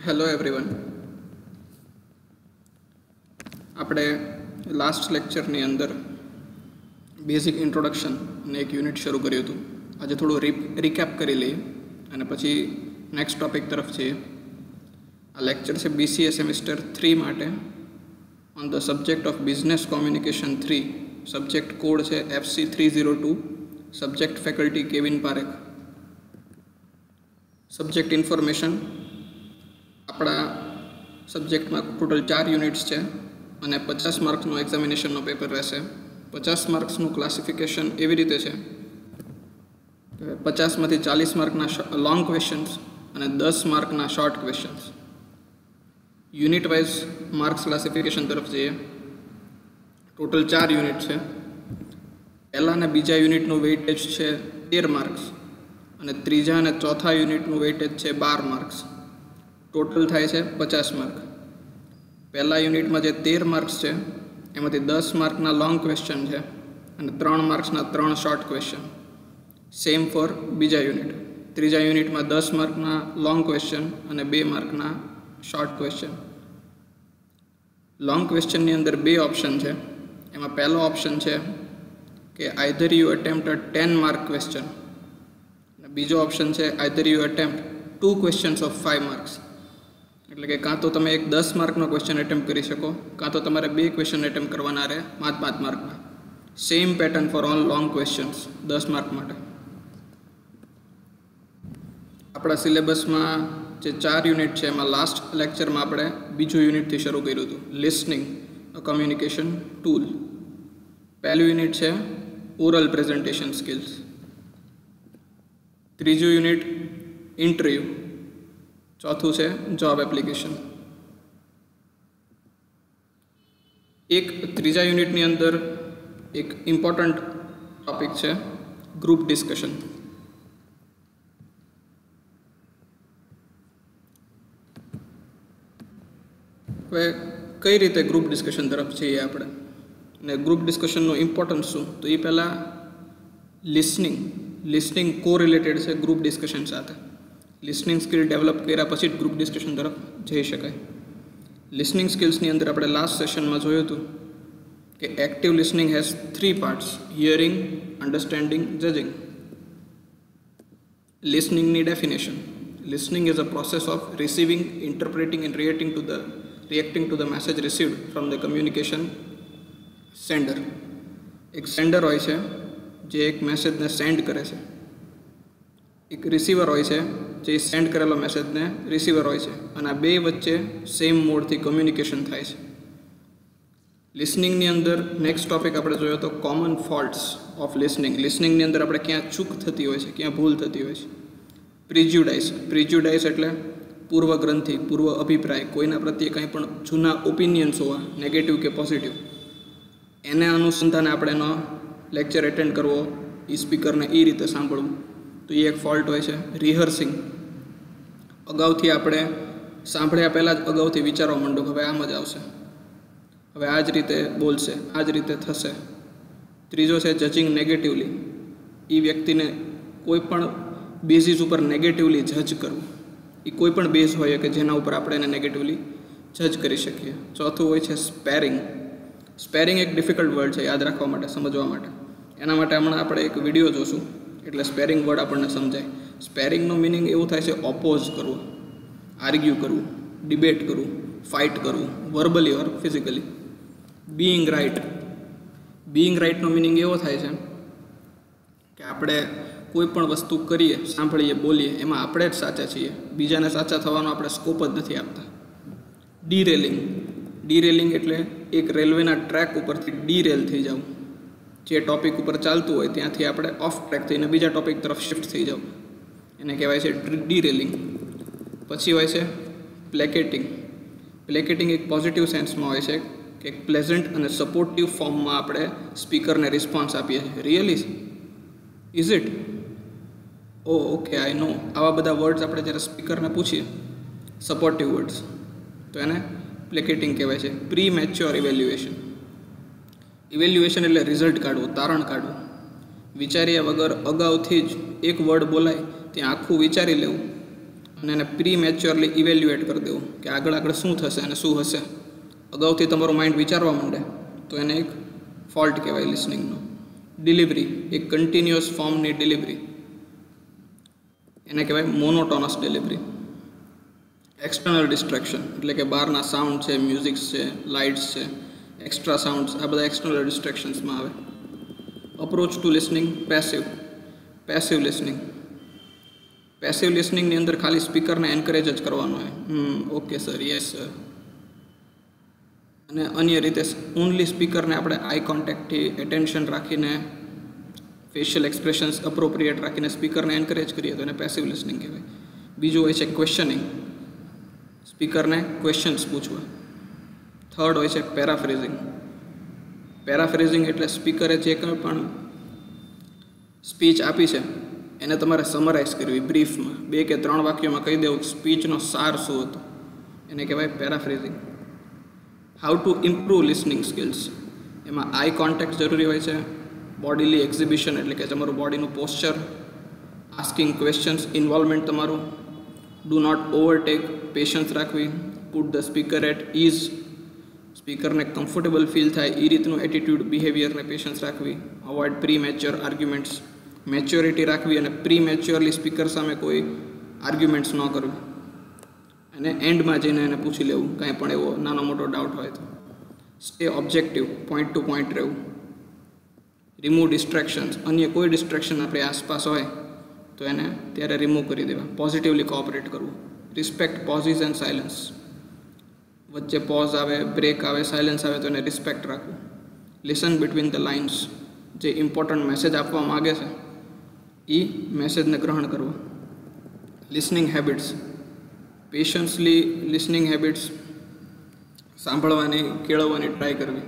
Hello everyone. આપણે last લેક્ચરની અંદર બેઝિક ઇન્ટ્રોડક્શન અને એક યુનિટ શરૂ કર્યું હતું. આજે થોડું રિકેપ કરી લઈએ અને પછી નેક્સ્ટ ટોપિક તરફ જઈએ. આ લેક્ચર છે BCA સેમિસ્ટર 3 માટે on the subject of business communication 3. Subject code છે FC302. Subject faculty Kevin Parekh. Subject information. આપણા સબ્જેક્ટમાં ટોટલ 4 યુનિટ્સ છે અને 50 માર્ક્સનો એક્ઝામિનેશનનો પેપર રહેશે. 50 માર્ક્સનું ક્લાસિફિકેશન એવી રીતે છે કે 50માંથી 40 માર્કના લોંગ ક્વેશ્ચન્સ અને 10 માર્કના short questions. Unit wise marks classification તરફ જઈએ. ટોટલ 4 યુનિટ છે. પહેલા અને બીજા યુનિટનું વેઇટેજ છે 13 માર્ક્સ અને ત્રીજા અને ચોથા યુનિટનું વેઇટેજ છે 12 માર્ક્સ. ટોટલ થાય છે 50 માર્ક. પહેલા યુનિટમાં જે 13 માર્ક્સ છે એમાંથી 10 માર્કના લોંગ ક્વેશ્ચન છે અને 3 માર્ક્સના 3 શોર્ટ ક્વેશ્ચન. સેમ ફોર બીજા યુનિટ. ત્રીજા યુનિટમાં 10 માર્કના લોંગ ક્વેશ્ચન અને 2 માર્કના શોર્ટ ક્વેશ્ચન. લોંગ ક્વેશ્ચનની અંદર 2 ઓપ્શન છે. એમાં પહેલો ઓપ્શન છે કે either you attempt a 10 mark question અને બીજો ઓપ્શન છે either you attempt 2 questions of 5 marks. એટલે કે કાં તો તમે એક 10 માર્કનો ક્વેશ્ચન એટેમ્પ કરી શકો, કાં તો તમારે 2 ક્વેશ્ચન એટેમ્પ કરવાના રહે 5 માર્કના. Same pattern for all long questions 10 mark માટે. આપણા સિલેબસમાં જે 4 યુનિટ છે એમાં લાસ્ટ લેક્ચરમાં આપણે બીજું યુનિટથી શરૂ કર્યું હતું, લિસનિંગ અ કમ્યુનિકેશન ટૂલ. પહેલું યુનિટ છે ઓરલ પ્રેઝન્ટેશન સ્કિલ્સ. ત્રીજું યુનિટ ઇન્ટરવ્યૂ. ચોથું છે જોબ એપ્લિકેશન. એક ત્રીજા યુનિટની અંદર એક ઇમ્પોર્ટન્ટ ટોપિક છે ગ્રુપ ડિસ્કશન. હવે કઈ રીતે ગ્રુપ ડિસ્કશન તરફ જઈએ આપણે અને ગ્રુપ ડિસ્કશનનું ઇમ્પોર્ટન્સ શું, તો એ પહેલાં લિસનિંગ કોરિલેટેડ છે ગ્રુપ ડિસ્કશન સાથે. લિસનિંગ સ્કિલ ડેવલપ કર્યા પછી જ ગ્રુપ ડિસ્કશન તરફ જઈ શકાય. લિસનિંગ સ્કિલ્સની અંદર આપણે લાસ્ટ સેશનમાં જોયું હતું કે active listening has 3 parts: hearing, understanding, judging. લિસનિંગની definition: listening is a process of receiving, interpreting and reacting to the message received from the communication sender. એક સેન્ડર હોય છે જે એક મેસેજને સેન્ડ કરે છે, એક રિસીવર હોય છે જે સેન્ડ કરેલો મેસેજને રિસીવર હોય છે, અને આ બે વચ્ચે સેમ મોડથી કમ્યુનિકેશન થાય છે. લિસનિંગની અંદર નેક્સ્ટ ટોપિક આપણે જોયો તો કોમન ફોલ્ટ્સ ઓફ લિસનિંગની અંદર આપણે ક્યાં ચૂક થતી હોય છે, ક્યાં ભૂલ થતી હોય છે. પ્રિજ્યુડાઇસ એટલે પૂર્વગ્રંથિ, પૂર્વ અભિપ્રાય, કોઈના પ્રત્યે કંઈ પણ જૂના ઓપિનિયન્સ હોવા, નેગેટિવ કે પોઝિટિવ, એને અનુસંધાને આપણે એનો લેક્ચર એટેન્ડ કરવો, એ સ્પીકરને એ રીતે સાંભળવું, તો એ એક ફોલ્ટ હોય છે. રિહર્સિંગ: અગાઉથી આપણે સાંભળ્યા પહેલાં જ અગાઉથી વિચારવા માંડો કે હવે આમ જ આવશે, હવે આ જ રીતે બોલશે, આ જ રીતે થશે. ત્રીજો છે જજિંગ નેગેટિવલી: એ વ્યક્તિને કોઈ પણ બેઝિસ ઉપર નેગેટિવલી જજ કરવું. એ કોઈ પણ બેઝ હોય કે જેના ઉપર આપણે એને નેગેટિવલી જજ કરી શકીએ. ચોથું હોય છે સ્પેરિંગ એક ડિફિકલ્ટ વર્ડ છે યાદ રાખવા માટે, સમજવા માટે. એના માટે હમણાં આપણે એક વિડીયો જોશું એટલે સ્પેરિંગ વર્ડ આપણને સમજાય. સ્પેરિંગનું મિનિંગ એવું થાય છે ઓપોઝ કરવું, આર્ગ્યુ કરવું, ડિબેટ કરવું, ફાઇટ કરવું, વર્બલી ઓર ફિઝિકલી. બીઇંગ રાઇટનો મિનિંગ એવો થાય છે કે આપણે કોઈ પણ વસ્તુ કરીએ, સાંભળીએ, બોલીએ, એમાં આપણે જ સાચા છીએ, બીજાને સાચા થવાનો આપણે સ્કોપ જ નથી આપતા. ડીરેલિંગ એટલે એક રેલવેના ટ્રેક ઉપરથી ડીરેલ થઈ જવું. જે ટોપિક ઉપર ચાલતું હોય ત્યાંથી આપણે ઓફ ટ્રેક થઈને બીજા ટોપિક તરફ શિફ્ટ થઈ જવું, એને કહેવાય છે ડીરેલિંગ. પછી હોય છે પ્લેકેટિંગ એક પોઝિટિવ સેન્સમાં હોય છે કે એક પ્લેઝન્ટ અને સપોર્ટિવ ફોર્મમાં આપણે સ્પીકરને રિસ્પોન્સ આપીએ છીએ. Really? Is it? Okay, I know. આવા બધા વર્ડ્સ આપણે જ્યારે સ્પીકરને પૂછીએ, સપોર્ટિવ વર્ડ્સ, તો એને પ્લેકેટિંગ કહેવાય છે. પ્રી-મેચ્યોર ઇવેલ્યુએશન એટલે રિઝલ્ટ કાઢવું, તારણ કાઢવું. વિચાર્યા વગર અગાઉથી જ એક વર્ડ બોલાય ત્યાં આખું વિચારી લેવું અને એને પ્રી મેચ્યોરલી ઇવેલ્યુએટ કરી દેવું કે આગળ આગળ શું થશે અને શું હશે. અગાઉથી તમારું માઇન્ડ વિચારવા માંડે તો એને એક ફોલ્ટ કહેવાય લિસનિંગનો. ડિલિવરી, એક કન્ટિન્યુઅસ ફોર્મની ડિલિવરી, એને કહેવાય મોનોટોનસ ડિલિવરી. એક્સટર્નલ ડિસ્ટ્રેક્શન એટલે કે બહારના સાઉન્ડ છે, મ્યુઝિક્સ છે, લાઇટ્સ છે, એક્સ્ટ્રા સાઉન્ડ્સ, આ બધા એક્સટર્નલ ડિસ્ટ્રેક્શન્સમાં આવે. Approach to listening passive listening. Passive લિસનિંગની અંદર ખાલી સ્પીકરને એન્કરેજ જ કરવાનો હોય, ઓકે સર, યસ સર. અને અન્ય રીતે ઓનલી સ્પીકરને આપણે આઈ કોન્ટેક્ટથી એટેન્શન રાખીને ફેશિયલ એક્સપ્રેશન્સ અપ્રોપ્રિએટ રાખીને સ્પીકરને એન્કરેજ કરીએ તો એને પેસિવ લિસનિંગ કહેવાય. બીજું હોય છે ક્વેશ્ચનિંગ, સ્પીકરને ક્વેશ્ચન્સ પૂછવા. થર્ડ હોય છે પેરાફ્રેઝિંગ એટલે સ્પીકરે જે કંઈ પણ સ્પીચ આપી છે એને તમારે સમરાઇઝ કરવી બ્રીફમાં, 2 કે 3 વાક્યોમાં કહી દેવું સ્પીચનો સાર શું હતો, એને કહેવાય paraphrasing. How to improve listening skills, એમાં આઈ કોન્ટેક્ટ જરૂરી હોય છે, બોડીલી એક્ઝિબિશન એટલે કે તમારું બોડીનું પોસ્ચર, આસ્કિંગ ક્વેશ્ચન્સ, ઇન્વોલ્વમેન્ટ તમારું, ડુ નોટ ઓવરટેક, પેશન્સ રાખવી, put the speaker at ease, સ્પીકરને કમ્ફર્ટેબલ ફીલ થાય એ રીતનું એટીટ્યૂડ, બિહેવિયરને પેશન્સ રાખવી, avoid premature arguments, maturity રાખવી અને પ્રી મેચ્યોરલી સ્પીકર સામે કોઈ આર્ગ્યુમેન્ટ્સ ન કરવી. અને એન્ડમાં જઈને એને પૂછી લેવું કાંઈ પણ એવો નાનો મોટો ડાઉટ હોય તો. Stay objective, point to point રહેવું. રિમૂવ ડિસ્ટ્રેક્શન્સ, અન્ય કોઈ ડિસ્ટ્રેક્શન આપણી આસપાસ હોય તો એને ત્યારે રિમૂવ કરી દેવા. પોઝિટિવલી કોઓપરેટ કરવું. રિસ્પેક્ટ પોઝિસ એન્ડ સાયલન્સ, વચ્ચે પોઝ આવે, બ્રેક આવે, સાયલન્સ આવે તો એને રિસ્પેક્ટ રાખવું. લિસન બિટવીન ધ લાઇન્સ, જે ઇમ્પોર્ટન્ટ મેસેજ આપવા માગે છે એ મેસેજને ગ્રહણ કરવો. Listening habits, patiently listening habits, સાંભળવાની, કેળવવાની ટ્રાય કરવી.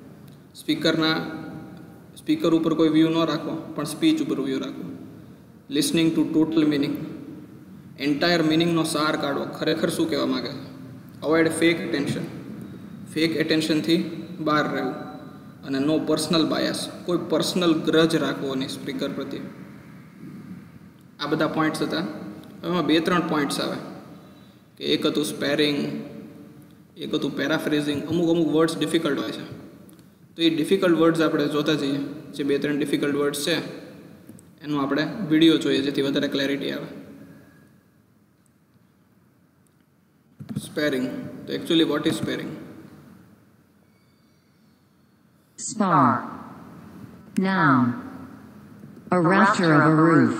સ્પીકર ઉપર કોઈ વ્યૂ ન રાખવો પણ સ્પીચ ઉપર વ્યૂ રાખવો. Listening to total meaning, entire મિનિંગનો સાર કાઢવો, ખરેખર શું કહેવા માગે છે. અવોઇડ ફેક એટેન્શનથી બહાર રહેવું. અને નો પર્સનલ બાયસ, કોઈ પર્સનલ ગ્રજ રાખવો નહીં સ્પીકર પ્રત્યે. આ બધા પોઈન્ટ્સ હતા. એમાં 2-3 પોઈન્ટ્સ આવે કે એક હતું સ્પેરિંગ, એક હતું પેરાફ્રેઝિંગ. અમુક વર્ડ્સ ડિફિકલ્ટ હોય છે તો એ ડિફિકલ્ટ વર્ડ્સ આપણે જોતા જઈએ. જે 2-3 ડિફિકલ્ટ વર્ડ્સ છે એનું આપણે વિડીયો જોઈએ જેથી વધારે ક્લેરિટી આવે. સ્પેરિંગ, તો actually what is sparring? Spar. Noun. A rafter of a roof.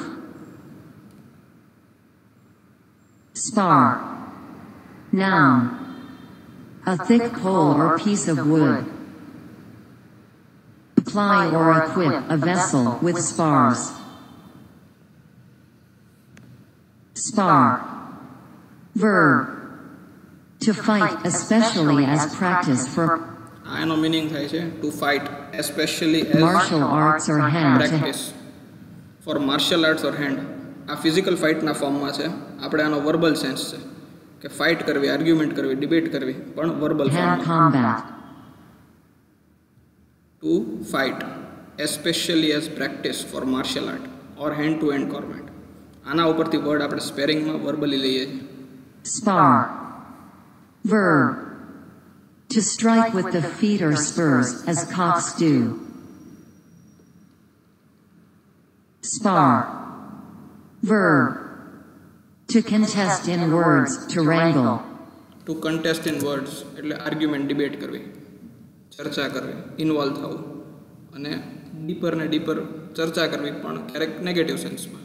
Spar. Noun. A thick pole or piece of wood. Supply or equip a vessel with spars. Spar. Verb. To fight, especially as practice for એનો meaning થાય છે to fight especially as martial arts or hand. Practice for martial arts or hand. આ physical ફાઇટના ફોર્મમાં છે. આપણે આનો verbal sense છે કે ફાઇટ કરવી, આર્ગ્યુમેન્ટ કરવી, ડિબેટ કરવી, પણ વર્બલ Hand ફોર્મમાં. combat. To fight especially as practice for martial art or hand to hand combat. આના ઉપરથી વર્ડ આપણે સ્પેરિંગમાં વર્બલી લઈએ છીએ. Spar. Verb. To strike with the feet or spurs, as cocks do. Spar. Verb. To contest in words, to wrangle. To contest in words એટલે argument, debate કરવી, ચર્ચા કરવી, involve થવું અને ડીપર ને ડીપર ચર્ચા કરવી, પણ ક્યારેક નેગેટિવ સેન્સમાં.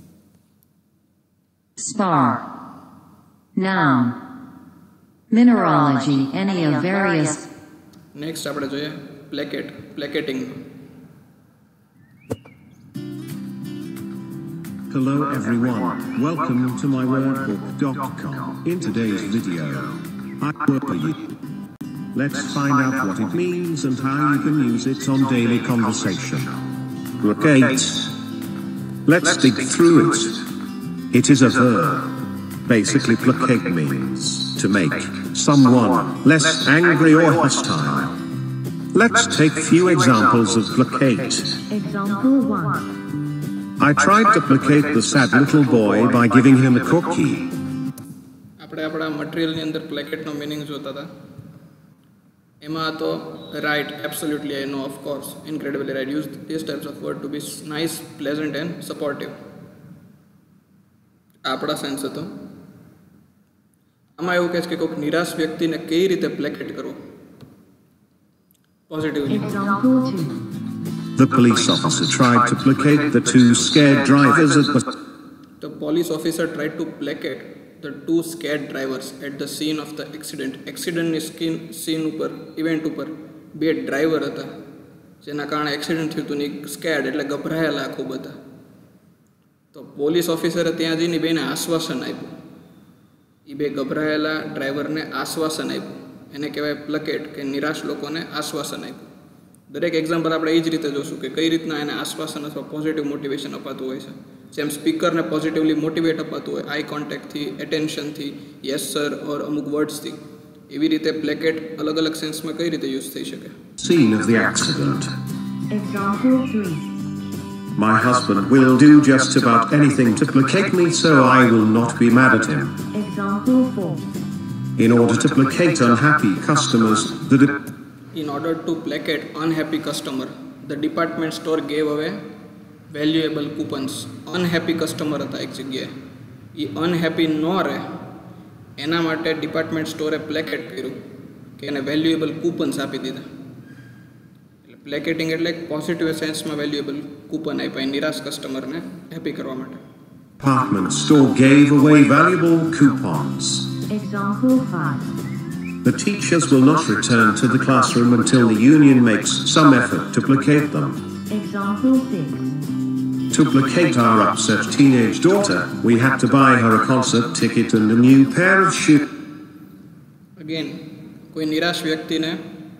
Spar. Noun. Mineralogy, any of various. Next આપણે જોઈએ પ્લેકેટિંગ. Hello everyone, welcome to my wordbook.com. In today's video, I will for you. Let's find out what it means and how you can use it on daily conversation. Placate. Let's dig through it. It is a verb. Basically, placate means to make someone less angry or hostile. Let's take few examples of placate. Example 1. I tried to placate the sad little boy by giving him a cookie. આપણે આપણા મટીરિયલની અંદર પ્લેકેટનો meaning જોતા હતા. એમાં તો right, absolutely, I know, of course, incredibly right, use this types of word to be nice, pleasant and supportive. આપણા sense હતો. આમાં એવું કહે છે કે કોઈક નિરાશ વ્યક્તિને કઈ રીતે પ્લેકેટ કરવું positively. The police officer tried to placate the two scared drivers at the The police officer tried to placate the two scared drivers at the scene of the accident. એક્સિડન્ટની સીન ઉપર, event ઉપર બે driver હતા જેના કારણે accident થયું હતું ને સ્કેર્ડ એટલે ગભરાયેલા ખૂબ હતા. તો પોલીસ ઓફિસરે ત્યાં જઈને બેને આશ્વાસન આપ્યું. એ બે ગભરાયેલા ડ્રાઈવરને આશ્વાસન આપ્યું. એને કહેવાય પ્લેકેટ, કે નિરાશ લોકોને આશ્વાસન આપ્યું. દરેક એક્ઝામ્પલ આપણે એ જ રીતે જોશું કે કઈ રીતના એને આશ્વાસન અથવા પોઝિટિવ મોટિવેશન અપાતું હોય છે. જેમ સ્પીકરને પોઝિટિવલી મોટિવેટ અપાતું હોય આઈ કોન્ટેક્ટથી, એટેન્શનથી, યસ સર ઓર અમુક વર્ડ્સથી, એવી રીતે પ્લેકેટ અલગ અલગ સેન્સમાં કઈ રીતે યુઝ થઈ શકે. scene of the accident. Example 3. My husband will do just about anything to placate me, so I will not be mad at him. Example 4. In order to placate unhappy customers, In order to placate unhappy customer, the department store gave away valuable coupons. Unhappy customer હતા એક જગ્યાએ, એ unhappy ન રહે એના માટે department સ્ટોરે પ્લેકેટ કર્યું કે એને વેલ્યુએબલ કૂપન્સ આપી દીધા. એટલે પ્લેકેટિંગ એટલે પોઝિટિવ સેન્સમાં વેલ્યુએબલ કૂપન આપ્યા નિરાશ કસ્ટમરને હેપી કરવા માટે. department store gave away valuable coupons. Example 5. The teachers will not return to the classroom until the union makes some effort to placate them. Example 6. To placate our upset teenage daughter, we had to buy her a concert ticket and a new pair of shoes. Again, કોઈ નિરાશ વ્યક્તિને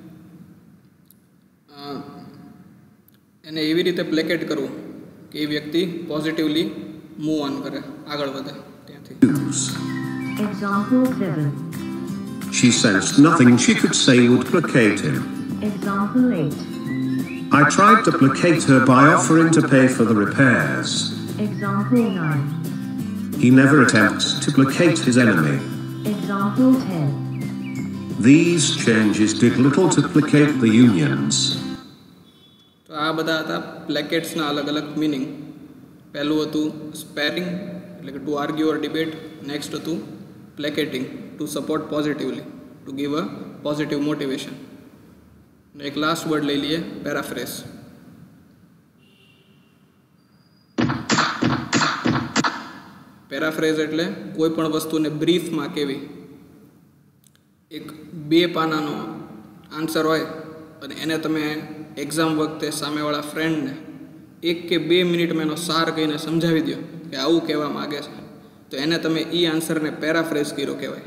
એને એવી રીતે placate કરવું કે એ વ્યક્તિ positively move on કરે, આગળ વધે ત્યાંથી. Example 7. She sensed nothing she could say would placate him. Example 8. I tried to placate her by offering to pay for the repairs. Example 9. He never attempts to placate his enemy. Example 10. These changes did little to placate the unions. તો આ બધા હતા પ્લેકેટ્સના અલગ અલગ meaning. પહેલું હતું sparring એટલે કે to argue or debate. Next હતું placating, to support positively, to give a positive motivation. એક લાસ્ટ વર્ડ લઈ લઈએ, પેરાફ્રેઝ. પેરાફ્રેઝ એટલે કોઈ પણ વસ્તુને બ્રીફમાં કહેવી. એક 2 પાનાનો આન્સર હોય અને એને તમે એક્ઝામ વખતે સામેવાળા ફ્રેન્ડને 1 કે 2 મિનિટમાં એનો સાર કહીને સમજાવી દો કે આવું કહેવા માગે છે, તો એને તમે એ આન્સરને પેરાફ્રેઝ કર્યો કહેવાય.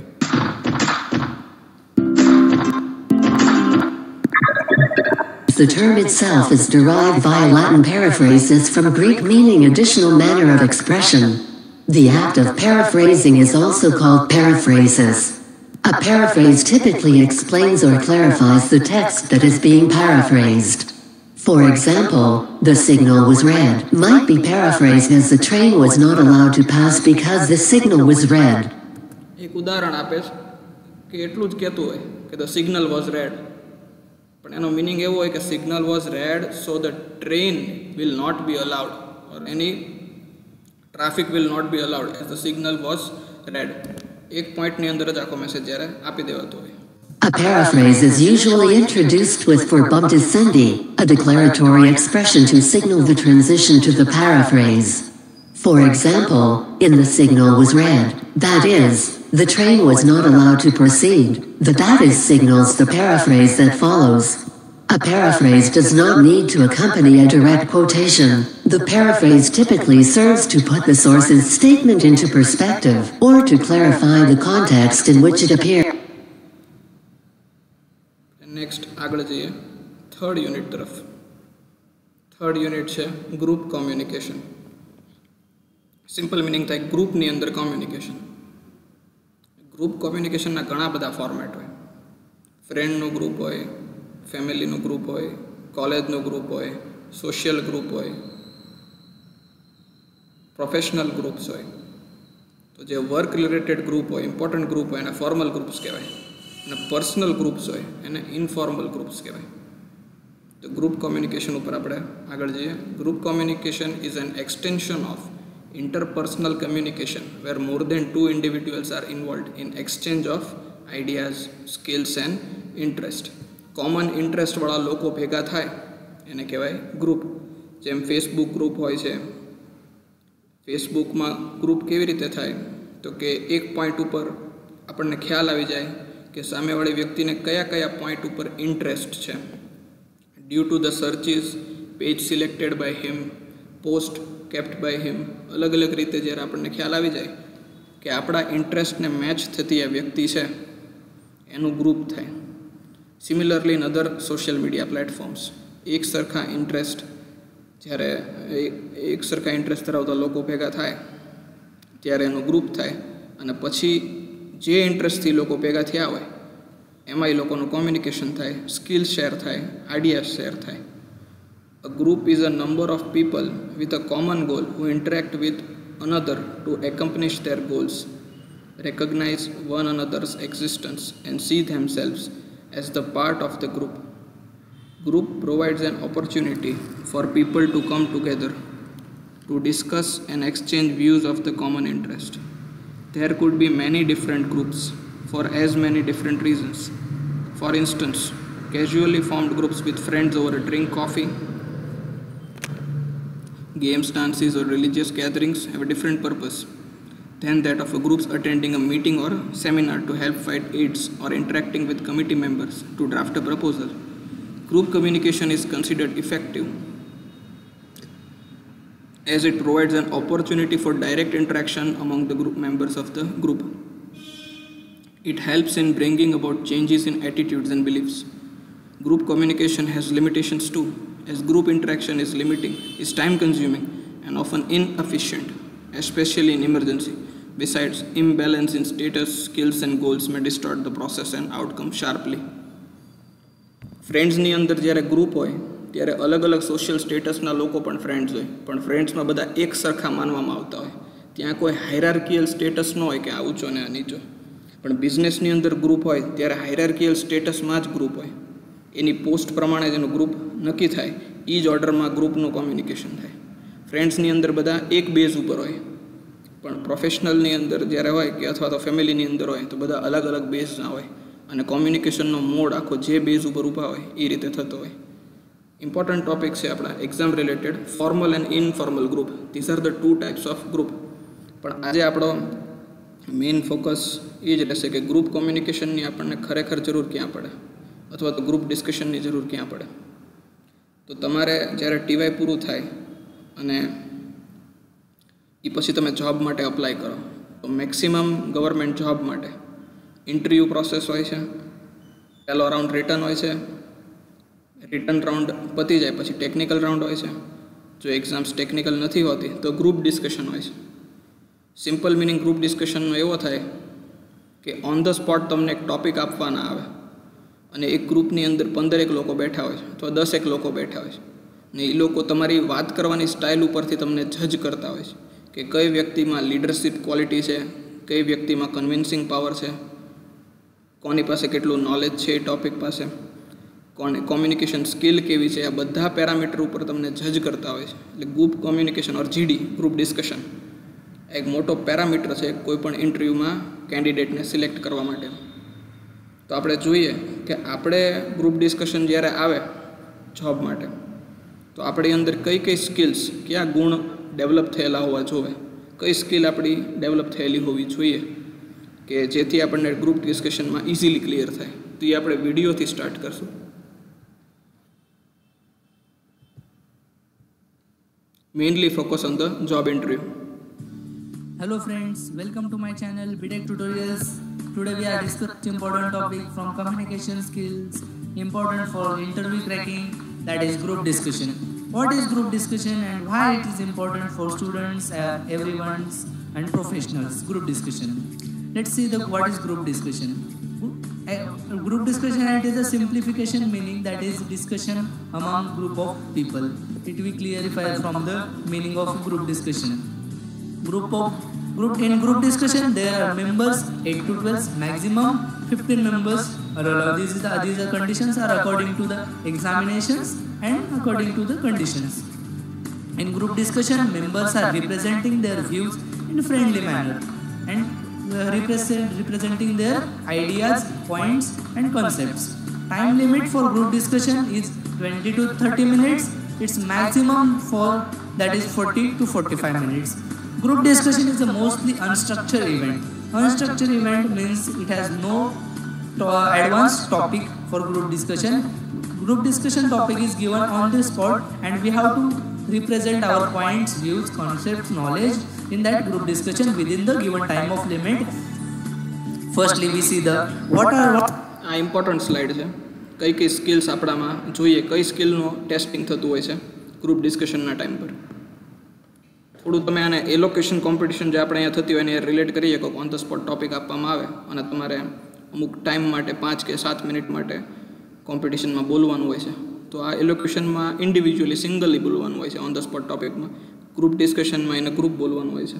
The term itself is derived via Latin paraphrases from Greek meaning additional manner of expression. The act of paraphrasing is also called paraphrases. A paraphrase typically explains or clarifies the text that is being paraphrased. For example, the signal was red might be paraphrased as the train was not allowed to pass because the signal was red. એક ઉદાહરણ આપે છે કે એટલું જ કહેતું હોય કે the signal was red, પણ એનો મિનિંગ એવો હોય કે signal was red so the train will not be allowed or any traffic will not be allowed as the signal was red. એક પોઈન્ટની અંદર જ આખો મેસેજ જ્યારે આપી દેવાતો હોય. A paraphrase is usually introduced with verbum descendi, a declaratory expression to signal the transition to the paraphrase. For example, in the signal was red, that is, the train was not allowed to proceed. The that is signals the paraphrase that follows. A paraphrase does not need to accompany a direct quotation. The paraphrase typically serves to put the source's statement into perspective or to clarify the context in which it appears. Next આગળ જઈએ third unit તરફ. Third unit છે group communication. Simple meaning થાય ગ્રુપની અંદર communication. Group કોમ્યુનિકેશનના ઘણા બધા ફોર્મેટ હોય. ફ્રેન્ડનું ગ્રુપ હોય, ફેમિલીનું ગ્રુપ હોય, કોલેજનું ગ્રુપ હોય, સોશિયલ ગ્રુપ હોય, પ્રોફેશનલ ગ્રુપ્સ હોય. તો તો જે વર્ક રિલેટેડ ગ્રુપ હોય, ઇમ્પોર્ટન્ટ ગ્રુપ હોય એને ફોર્મલ ગ્રુપ્સ કહેવાય, અને પર્સનલ ગ્રુપ્સ હોય એને ઇનફોર્મલ ગ્રુપ્સ કહેવાય. તો ગ્રુપ કોમ્યુનિકેશન ઉપર આપણે આગળ જઈએ. Group communication is an extension of interpersonal communication where more than two individuals are involved in exchange of ideas, skills and interest. Common ઇન્ટરેસ્ટવાળા લોકો ભેગા થાય એને કહેવાય ગ્રુપ. જેમ ફેસબુક ગ્રુપ હોય છે. ફેસબુકમાં ગ્રુપ કેવી રીતે થાય તો કે એક પોઈન્ટ ઉપર આપણને ખ્યાલ આવી જાય કે સામેવાળી વ્યક્તિને કયા કયા પોઈન્ટ ઉપર ઇન્ટરેસ્ટ છે. Due to the searches, page selected by him, post kept by him, અલગ અલગ રીતે જ્યારે આપણને ખ્યાલ આવી જાય કે આપણા ઇન્ટરેસ્ટને મેચ થતી આ વ્યક્તિ છે એનું ગ્રુપ થાય. Similarly in other social media platforms એક સરખા ઇન્ટરેસ્ટ ધરાવતા લોકો ભેગા થાય ત્યારે એનું ગ્રુપ થાય, અને પછી જે ઇન્ટરેસ્ટથી લોકો ભેગા થયા હોય એમાં એ લોકોનું કોમ્યુનિકેશન થાય, સ્કિલ શેર થાય, આઈડિયા શેર થાય. A group is a number of people with a common goal who interact with another to accomplish their goals, recognize one another's existence and see themselves as the part of the group. Group provides an opportunity for people to come together to discuss and exchange views of the common interest. There could be many different groups for as many different reasons. For instance, casually formed groups with friends over a drink, coffee, games, dances or religious gatherings have a different purpose than that of a groups attending a meeting or seminar to help fight AIDS or interacting with committee members to draft a proposal. Group communication is considered effective as it provides an opportunity for direct interaction among the group members of the group. It helps in bringing about changes in attitudes and beliefs. Group communication has limitations too, as group interaction is time consuming and often inefficient, especially in emergency. Besides, imbalance in status, skills and goals may distort the process and outcome sharply. ફ્રેન્ડ્સની અંદર જ્યારે group હોય ત્યારે અલગ અલગ social સ્ટેટસના લોકો પણ friends હોય, પણ ફ્રેન્ડ્સમાં બધા એક સરખા માનવામાં આવતા હોય. ત્યાં કોઈ હાયરાર્કિયલ સ્ટેટસ ન હોય કે આ ઊંચો ને આ નીચો. પણ બિઝનેસની અંદર ગ્રુપ હોય ત્યારે હાયરાર્કિયલ સ્ટેટસમાં જ ગ્રુપ હોય, એની પોસ્ટ પ્રમાણે જેનું ગ્રુપ નક્કી થાય એ જ ઓર્ડરમાં ગ્રુપનું કોમ્યુનિકેશન થાય. ફ્રેન્ડ્સની અંદર બધા એક બેઝ ઉપર હોય, પણ પ્રોફેશનલની અંદર જ્યારે હોય કે અથવા તો ફેમિલીની અંદર હોય તો બધા અલગ અલગ બેઝના હોય, અને કોમ્યુનિકેશનનો મોડ આખો જે બેઝ ઉપર ઊભા હોય એ રીતે થતો હોય. ઇમ્પોર્ટન્ટ ટોપિક છે આપણા exam related, formal and informal group. This are the two types of group. પણ આજે આપણો મેઇન ફોકસ એ જ રહેશે કે ગ્રુપ કોમ્યુનિકેશનની આપણને ખરેખર જરૂર ક્યાં પડે, અથવા તો ગ્રુપ ડિસ્કશનની જરૂર ક્યાં પડે. તો તમારે જ્યારે ટીવાય પૂરું થાય અને એ પછી તમે જોબ માટે અપ્લાય કરો તો મેક્સિમમ ગવર્મેન્ટ જોબ માટે ઇન્ટરવ્યૂ પ્રોસેસ હોય છે. પહેલો રાઉન્ડ રિટર્ન હોય છે, રિટર્ન રાઉન્ડ પતી જાય પછી ટેકનિકલ રાઉન્ડ હોય છે. જો એક્ઝામ્સ ટેકનિકલ નથી હોતી તો ગ્રુપ ડિસ્કશન હોય છે. સિમ્પલ મિનિંગ ગ્રુપ ડિસ્કશનનો એવો થાય કે ઓન ધ સ્પોટ તમને એક ટૉપિક આપવાના આવે અને એક ગ્રુપની અંદર 15 લોકો બેઠા હોય છે અથવા 10 લોકો બેઠા હોય છે, ને એ લોકો તમારી વાત કરવાની સ્ટાઇલ ઉપરથી તમને જજ કરતા હોય છે કે કઈ વ્યક્તિમાં લીડરશિપ ક્વોલિટી છે, કઈ વ્યક્તિમાં કન્વિન્સિંગ પાવર છે, કોની પાસે કેટલું નોલેજ છે એ ટૉપિક પાસે, કોને કોમ્યુનિકેશન સ્કિલ કેવી છે. આ બધા પેરામીટર ઉપર તમને જજ કરતા હોય છે. એટલે group communication or GD, group discussion, એક મોટો પેરામીટર છે કોઈપણ ઇન્ટરવ્યૂમાં કેન્ડિડેટને સિલેક્ટ કરવા માટે. તો આપણે જોઈએ કે આપણે ગ્રુપ ડિસ્કશન જ્યારે આવે જોબ માટે તો આપણી અંદર કઈ કઈ સ્કિલ્સ, કયા ગુણ ડેવલપ થયેલા હોવા જોઈએ, કઈ સ્કિલ આપણી ડેવલપ થયેલી હોવી જોઈએ કે જેથી આપણને ગ્રુપ ડિસ્કશનમાં ઇઝીલી ક્લિયર થાય. તો એ આપણે વિડીયોથી સ્ટાર્ટ કરશું. Mainly focus on the job interview. Hello friends, welcome to my channel BTech Tutorials. Today we are discussing important topic from communication skills important for interview cracking, that is group discussion. What is group discussion and why it is important for students, everyone's and professionals? Group discussion. Let's see what is group discussion. Group discussion, it is a simplification meaning, that is discussion among group of people. It will clarify from the meaning of group discussion. Group of In group discussion, there are members 8 to 12, maximum 15 members are allowed. These are conditions are according to the examinations and according to the conditions. In group discussion, members are representing their views in a friendly manner and representing their ideas, points and concepts. Time limit for group discussion is 20 to 30 minutes. Its maximum for that is 40 to 45 minutes. Group discussion is a mostly unstructured event. Unstructured event means it has no advanced topic for group discussion. Group discussion topic is given on the spot and we have to represent our points, views, concepts, knowledge in that group discussion within the given time of limit. Firstly, we see the what આ important slide છે. કઈ skills આપણામાં જોઈએ, કઈ સ્કિલનું testing થતું હોય છે group ડિસ્કશનના time પર. થોડું તમે આને એલોકેશન કોમ્પિટિશન જે આપણે અહીંયા થતી હોય એને રિલેટ કરી શકો. ઓન ધ સ્પોટ ટોપિક આપવામાં આવે અને તમારે અમુક ટાઈમ માટે 5 કે 7 મિનિટ માટે કોમ્પિટિશનમાં બોલવાનું હોય છે. તો આ એલોકેશનમાં ઇન્ડિવિજ્યુઅલી સિંગલી બોલવાનું હોય છે ઓન ધ સ્પોટ ટોપિકમાં. ગ્રુપ ડિસ્કશનમાં એને ગ્રુપ બોલવાનું હોય છે,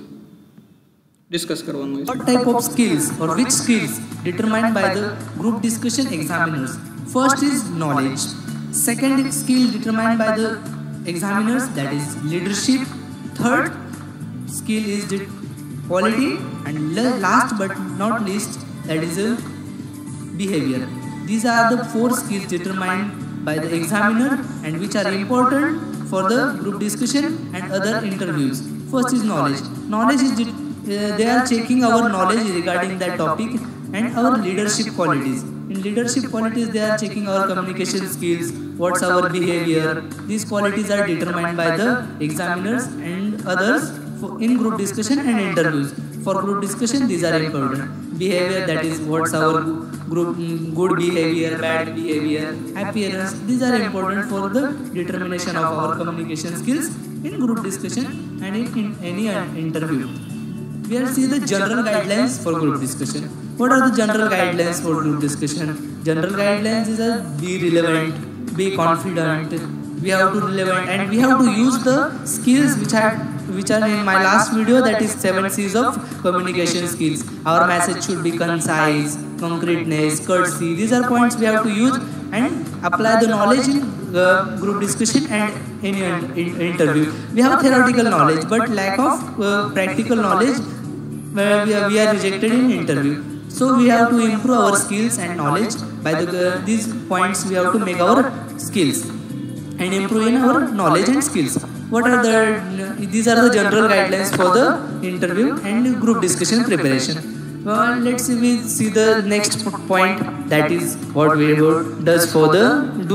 ડિસ્કસ કરવાનું હોય છે. What type of skills or which skills determined by the group discussion examiners? First is knowledge. Second skill determined by the examiners, that is leadership. Third skill is the quality, and last but not least, that is behavior. These are the 4 skills determined by the examiner and which are important for the group discussion and other interviews. First is knowledge. Knowledge is they are checking our knowledge regarding that topic and our leadership qualities. In leadership qualities, they are checking our communication skills, what's our behavior. These qualities are determined by the examiners and others in group discussion and interviews. For group discussion, these are important. Behavior, that is what's our group good behavior, bad behavior, appearance. These are important for the determination of our communication skills in group discussion and in any interview. We will see the general guidelines for group discussion. What are the general guidelines for group discussion? General guidelines is be relevant, be confident. We have to relevant and we have to use the skills which are in my last video, that is 7 C's of communication skills. Our message should be concise, concreteness, courtesy. These are points we have to use and apply the knowledge in group discussion and any interview. We have theoretical knowledge but lack of practical knowledge where we are rejected in interview. So we have to improve our skills and knowledge by these points. We have to make our skills and improve in our knowledge and skills. What are these are the general guidelines for the interview and group discussion preparation. Well, let's see the next point, that is what we does for the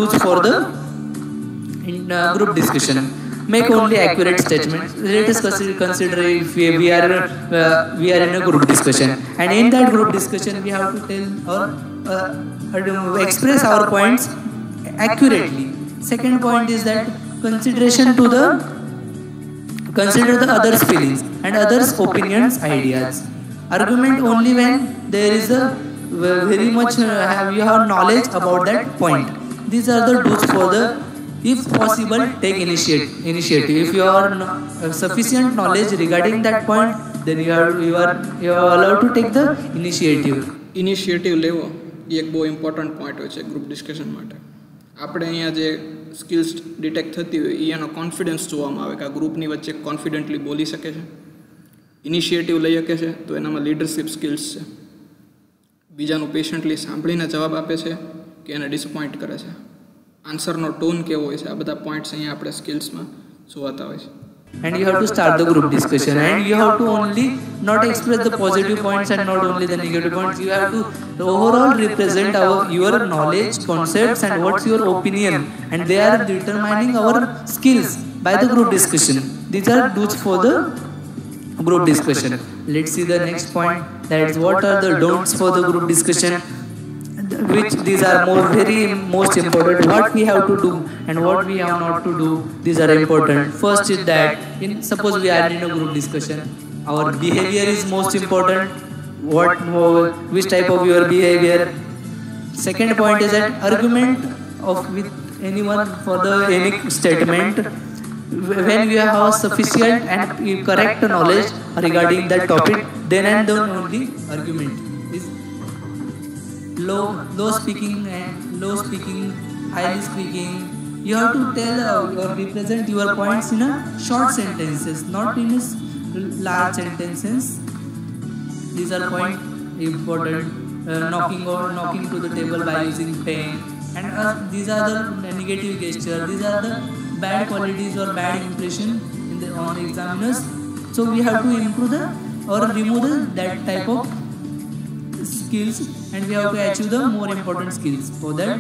group discussion. Make only accurate statements. Let us consider if we are in a group discussion, and in that group discussion we have to tell or express our points accurately. Second point is that consider the others' feelings and others' opinions, ideas. Argument only when there is a very much you have knowledge about that point. These are the do's for the, if possible, take initiative. If you are sufficient knowledge regarding that point, then you are allowed to take the initiative. Initiative લેવો એ એક બહુ important point હોય છે group discussion માટે. આપણે અહીંયા જે skills detect થતી હોય એ એનો કોન્ફિડન્સ જોવામાં આવે કે આ ગ્રુપની વચ્ચે કોન્ફિડન્ટલી બોલી શકે છે, ઇનિશિયેટિવ લઈ શકે છે, તો એનામાં લીડરશિપ સ્કિલ્સ છે. બીજાનું પેશન્ટલી સાંભળીને જવાબ આપે છે કે એને ડિસપોઇન્ટ કરે છે, આન્સરનો ટોન કેવો હોય છે, આ બધા પોઈન્ટ્સ અહીંયા આપણે સ્કિલ્સમાં જોવાતા હોય છે. And you have to start the group discussion, and you have to only not express the positive points and not only the negative points. You have to overall represent your knowledge, concepts and what's your opinion, and they are determining our skills by the group discussion. These are do's for the group discussion. Let's see the next point, that is what are the don'ts for the group discussion, which these are very most important. What we have to do and what we have not to do, these are important. First is that suppose we are in a group discussion, our behavior is most important. Which type of your behavior. Second point is that argument with anyone for any statement. when you have sufficient and correct knowledge regarding that topic, then and then only argument is low speaking and low speaking, highly speaking. You have to tell or represent your points in a short sentences, not in a large sentences. These are point important. Knocking to the table by using pen, and these are the negative gesture. These are the bad qualities or bad impression in the on examiners. So we have to improve or remove that type of skills, and we have to achieve the more important skills. For that,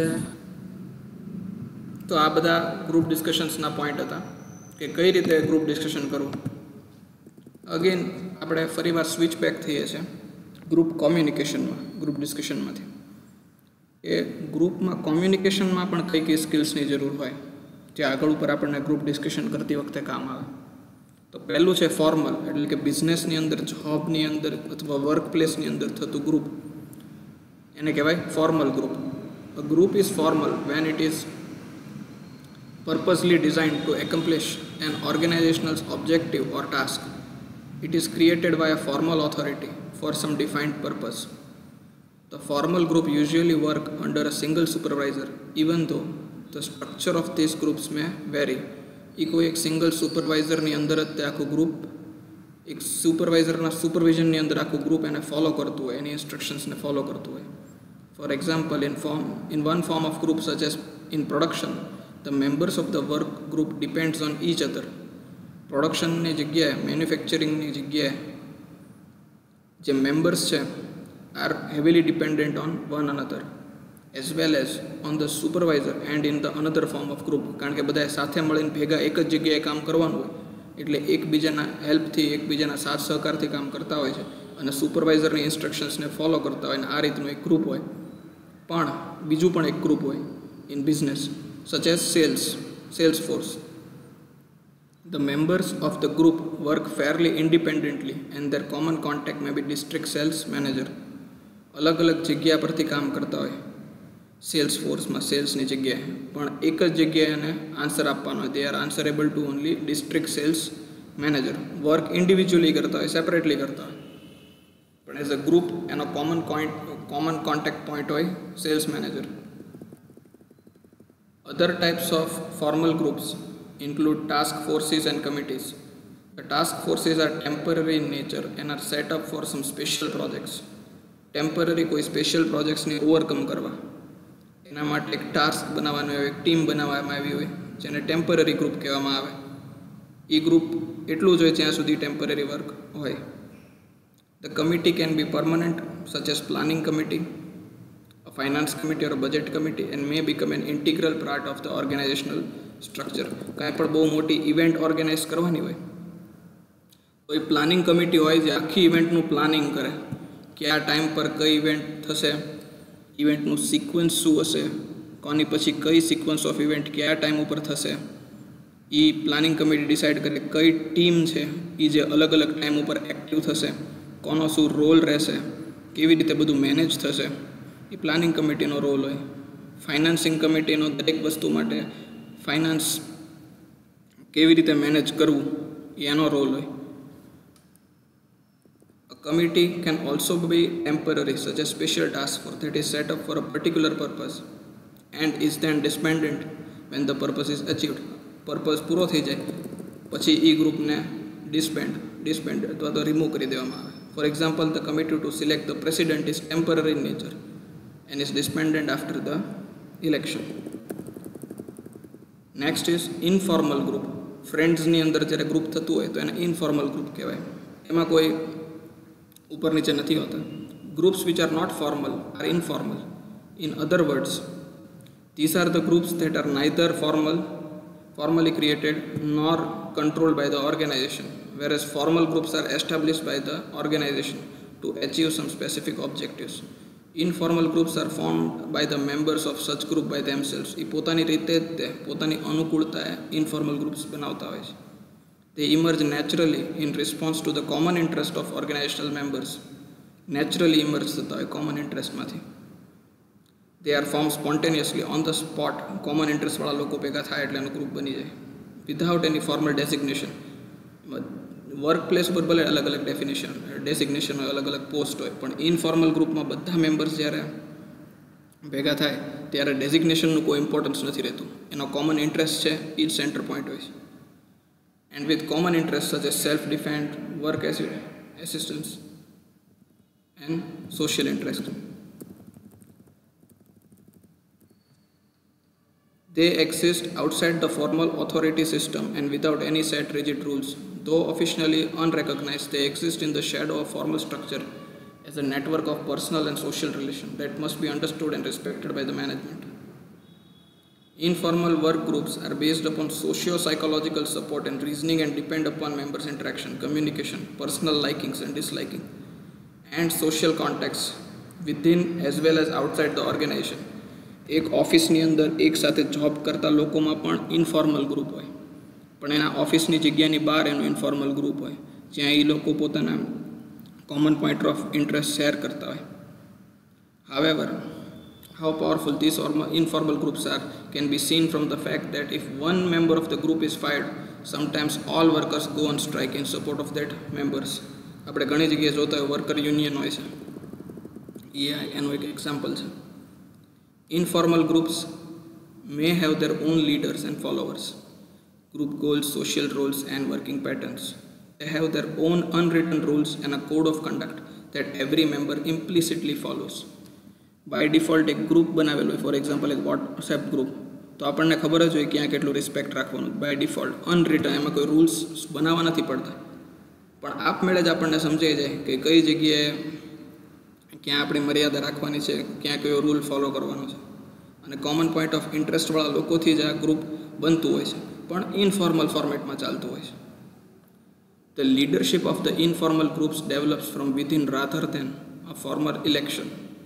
તો આ બધા group ડિસ્કશન્સના point હતા કે કઈ રીતે group discussion કરવું. Again આપણે ફરીવાર સ્વિચ બેક થઈએ છીએ ગ્રુપ કોમ્યુનિકેશનમાં, ગ્રુપ ડિસ્કશનમાંથી. એ ગ્રુપમાં કોમ્યુનિકેશનમાં પણ કઈ કઈ સ્કિલ્સની જરૂર હોય જે આગળ ઉપર આપણને ગ્રુપ ડિસ્કશન કરતી વખતે કામ આવે. તો પહેલું છે ફોર્મલ, એટલે કે બિઝનેસની અંદર, જોબની અંદર અથવા વર્ક પ્લેસની અંદર થતું ગ્રુપ, એને કહેવાય formal group. A group is formal when it is purposely designed to accomplish an organizational objective or task. It is created by a formal authority for some defined purpose. The formal group usually work under a single supervisor, even though the structure of these groups may vary. કોઈ એક single સુપરવાઇઝરની અંદર જ તે આખું group, એક સુપરવાઇઝરના સુપરવિઝનની અંદર આખું group એને ફોલો કરતું હોય, એની ઇન્સ્ટ્રક્શન્સને ફોલો કરતું હોય. For example, in one form of group such as in production, the members of the work group depends on each other. પ્રોડક્શનની જગ્યાએ, મેન્યુફેક્ચરિંગની જગ્યાએ જે મેમ્બર્સ છે are heavily dependent on one another as well as on the supervisor and in the another form of group. કારણ કે બધાએ સાથે મળીને ભેગા એક જ જગ્યાએ કામ કરવાનું હોય, એટલે એકબીજાના હેલ્પથી, એકબીજાના સાથ સહકારથી કામ કરતા હોય છે અને સુપરવાઇઝરની ઇન્સ્ટ્રક્શન્સને ફોલો કરતા હોય, અને આ રીતનું એક ગ્રુપ હોય. પણ બીજું પણ એક ગ્રુપ હોય in business, such as sales force. The members of the group work fairly independently and their common contact may be district sales manager. અલગ અલગ જગ્યા પરથી કામ કરતા હોય સેલ્સ ફોર્સમાં, સેલ્સની જગ્યાએ, પણ એક જ જગ્યાએ એને આન્સર આપવાનો હોય. They are answerable to only district sales manager. Work individually કરતા હોય, સેપરેટલી કરતા હોય, પણ એઝ અ ગ્રુપ એનો કોમન કોન્ટેક્ટ પોઈન્ટ હોય sales manager. Other types of formal groups include task forces and committees. The task forces are temporary in nature and are set up for some special projects. Temporary કોઈ special પ્રોજેક્ટ્સને overcome કરવા, એના માટે એક task બનાવવાનું હોય, એક team બનાવવામાં આવી હોય, જેને ટેમ્પરરી ગ્રુપ કહેવામાં આવે. એ ગ્રુપ એટલું જ હોય જ્યાં સુધી ટેમ્પરરી વર્ક હોય. The committee can be permanent, such as planning committee, a finance committee or a budget committee, and may become an integral part of the organizational structure. કાંઈ પણ બહુ મોટી ઇવેન્ટ ઓર્ગેનાઇઝ કરવાની હોય તો એ પ્લાનિંગ કમિટી હોય જે આખી ઇવેન્ટનું પ્લાનિંગ કરે કે આ ટાઈમ પર કઈ ઇવેન્ટ થશે, ઇવેન્ટનું સિક્વન્સ શું હશે, કોની પછી કઈ સિક્વન્સ ઓફ ઇવેન્ટ કયા ટાઈમ ઉપર થશે. એ પ્લાનિંગ કમિટી ડિસાઇડ કરે કઈ ટીમ છે એ જે અલગ અલગ ટાઈમ ઉપર એક્ટિવ થશે, કોનો શું રોલ રહેશે, કેવી રીતે બધું મેનેજ થશે. એ પ્લાનિંગ કમિટીનો રોલ હોય. ફાઇનાન્સિંગ કમિટીનો દરેક વસ્તુ માટે ફાઇનાન્સ કેવી રીતે મેનેજ કરવું એનો રોલ હોય. A committee can also be temporary, such as special task force that is set up for a particular purpose and is then disbanded when the purpose is achieved. Purpose પૂરો થઈ જાય પછી એ ગ્રુપને ડિસ્બેન્ડ અથવા તો remove કરી દેવામાં આવે. For example, the committee to select the president is temporary in nature and is disbanded after the election. Next is informal group. ફ્રેન્ડ્સની અંદર જ્યારે ગ્રુપ થતું હોય તો એને ઇનફોર્મલ ગ્રુપ કહેવાય. એમાં કોઈ ઉપર નીચે નથી હોતા. Groups which are not formal or informal. In other words, these are the groups that are neither formally created nor controlled by the organization, whereas formal groups are established by the organization to achieve some specific objectives. Informal groups are formed by the members of such group by themselves. એ પોતાની રીતે જ તે પોતાની અનુકૂળતાએ informal groups બનાવતા હોય છે. They emerge naturally in response to the common interest of organizational members. Naturally emerge થતા હોય common interestમાંથી. They are formed spontaneously on the spot. common interest વાળા લોકો ભેગા થાય એટલે એનું ગ્રુપ બની જાય. Without any formal designation. Work place ઉપર ભલે અલગ અલગ ડેસિગ્નેશન હોય, અલગ અલગ પોસ્ટ હોય, પણ ઇનફોર્મલ ગ્રુપમાં બધા મેમ્બર્સ જ્યારે ભેગા થાય ત્યારે ડેઝિગ્નેશનનું કોઈ ઇમ્પોર્ટન્સ નથી રહેતું. એનો કોમન ઇન્ટરેસ્ટ છે એ જ સેન્ટર પોઈન્ટ હોય છે. And with common interest such as self defend, work assistance and social interest. They exist outside the formal authority system and without any set rigid rules. Though officially unrecognized, they exist in the shadow of formal structure as a network of personal and social relations that must be understood and respected by the management. Informal work groups are based upon socio-psychological support and reasoning and depend upon members' interaction, communication, personal likings and disliking, and social contacts within as well as outside the organization. એક ઓફિસની અંદર એક સાથે job કરતા લોકોમાં પણ informal group હોય, પણ એના ઓફિસની જગ્યાની બહાર એનું ઇન્ફોર્મલ ગ્રુપ હોય, જ્યાં એ લોકો પોતાના common point of interest share કરતા હોય. However, how powerful these informal groups are can be seen from the fact that if one member of the group is fired, sometimes all workers go on strike in support of that members. આપણે ઘણી જગ્યાએ જોતા હોય worker union હોય છે, એ એનું એક example છે. Informal groups may have their own leaders and followers, group goals, social roles and working patterns. They have their own unwritten rules and a code of conduct that every member implicitly follows. By default એક group બનાવેલું હોય, for example એક WhatsApp group, તો આપણને ખબર જ હોય ક્યાં કેટલું રિસ્પેક્ટ રાખવાનું. બાય ડિફોલ્ટ અનરિટન, એમાં કોઈ રૂલ્સ બનાવવા નથી પડતા, પણ આપમેળે જ આપણને સમજાઈ જાય કે કઈ જગ્યાએ ક્યાં આપણી મર્યાદા રાખવાની છે, ક્યાં કયો રૂલ ફોલો કરવાનો છે. અને કોમન પોઈન્ટ ઓફ ઇન્ટરેસ્ટવાળા લોકોથી જ આ ગ્રુપ બનતું હોય છે, પણ ઇનફોર્મલ ફોર્મેટમાં ચાલતું હોય છે. The leadership of the informal groups develops from within rather than a formal election.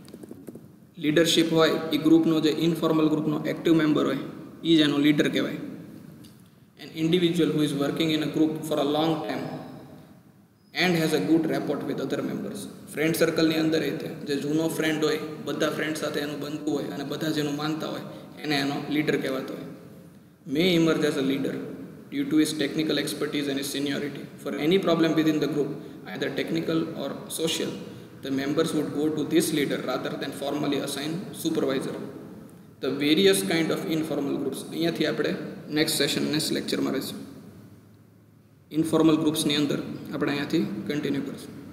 Leadership હોય એ ગ્રુપનો, જે ઇનફોર્મલ ગ્રુપનો એક્ટિવ મેમ્બર હોય એ જ એનો લીડર કહેવાય. An individual who is working in a group for a long time and has a good rapport with other members. Friend સર્કલની અંદર એ જે જૂનો ફ્રેન્ડ હોય, બધા ફ્રેન્ડ સાથે એનું બનતું હોય અને બધા જેનું માનતા હોય એને એનો લીડર કહેવાતો હોય. May emerge as a leader due to his technical expertise and his seniority. For any problem within the group, either technical or social, the members would go to this leader rather than formally assign supervisor. The various kind of informal groups. અહીંયાથી આપણે next લેક્ચરમાં રહીશું. Informal ગ્રુપ્સની અંદર આપણે અહીંયાથી continue કરીશું.